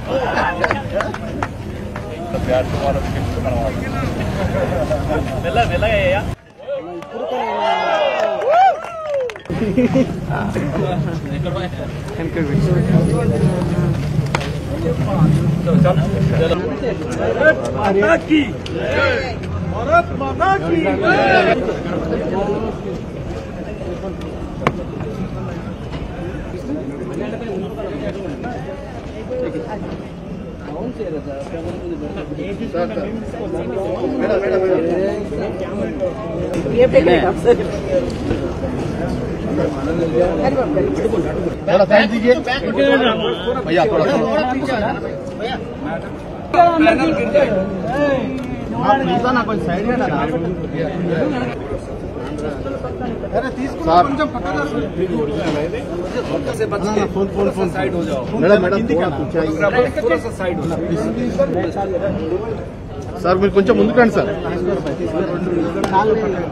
प्यार तुम्हारा मेला मेला गया भारत माता की थोड़ा साइड दीजिए भैया, थोड़ा ना कोई साइड है ना। अरे फोन साइड हो जाओ मैडम थोड़ा सा साइड हो సార్ మీరు కొంచెం ముందుకు రండి సార్